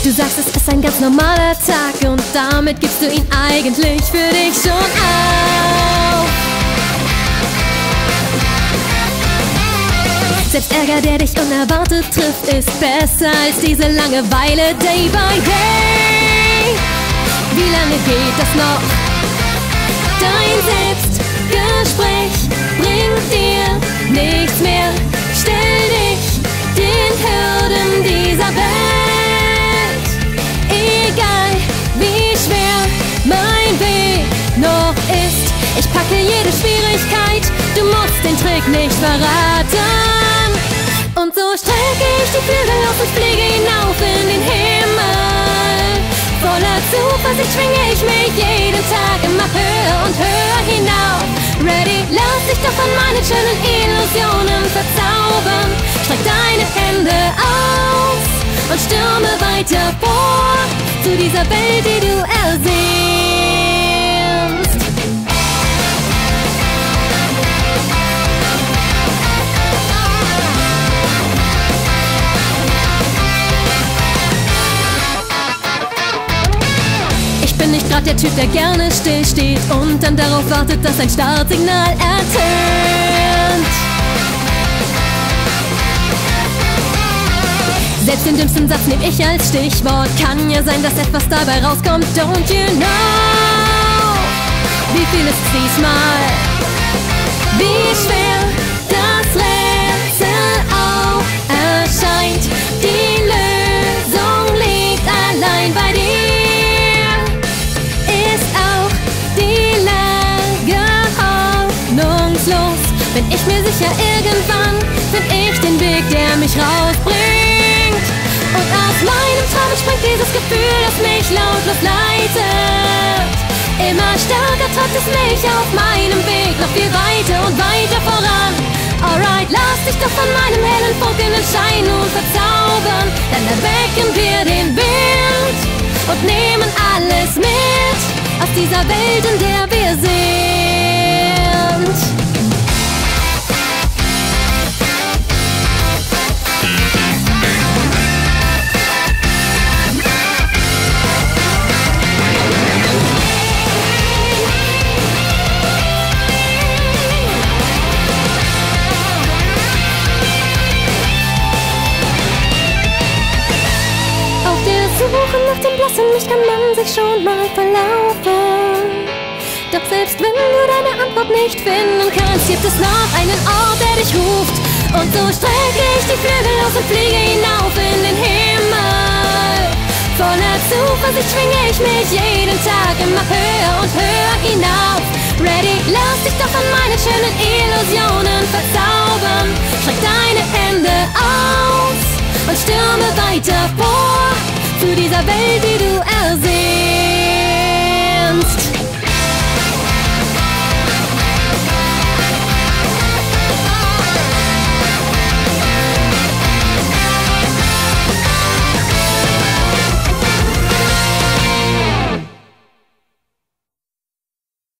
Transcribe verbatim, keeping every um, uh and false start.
Du sagst, es ist ein ganz normaler Tag und damit gibst du ihn eigentlich für dich schon auf. Selbst Ärger, der dich unerwartet trifft, ist besser als diese Langeweile day by day. Wie lange geht das noch? Dein Selbstgespräch bringt dir nichts mehr. Stell dich den Hürden dieser Welt. Egal wie schwer mein Weg noch ist, ich packe jede Schwierigkeit, du musst den Trick nicht verraten. Und so strecke ich die Flügel aus und fliege hinauf in den Himmel. Voller Zuversicht schwinge ich mich jeden Tag immer höher und höher hinauf. Ready, lass dich doch von meinen schönen Illusionen verzaubern. Streck deine Hände aus und stürme weiter vor zu dieser Welt, die du ersehnst. Ich bin nicht grad der Typ, der gerne still steht und dann darauf wartet, dass ein Startsignal ertönt. Selbst den dümmsten Satz nehm ich als Stichwort. Kann ja sein, dass etwas dabei rauskommt. Don't you know? Wie viel ist diesmal? Wie schwer das Rätsel auch erscheint. Die Lösung liegt allein bei dir. Ist auch die Lage hoffnungslos? Bin ich mir sicher, irgendwann find ich den Weg, der mich rausbringt. Und aus meinem Traum springt dieses Gefühl, das mich lautlos leitet. Immer stärker treibt es mich auf meinem Weg noch viel weiter und weiter voran. Alright, lass dich doch von meinem hellen funkelnden Schein nun verzaubern. Dann erwecken wir den Wind und nehmen alles mit aus dieser Welt, in der wir sind. Suchen nach dem blassen Licht kann man sich schon mal verlaufen. Doch selbst wenn du deine Antwort nicht finden kannst, gibt es noch einen Ort, der dich ruft. Und so strecke ich die Flügel aus und fliege hinauf in den Himmel. Voller Zuversicht schwinge ich mich jeden Tag immer höher und höher hinauf. Ready, lass dich doch von meinen schönen Illusionen verzaubern. Streck deine Hände aus und stürme weiter vor zu dieser Welt, die du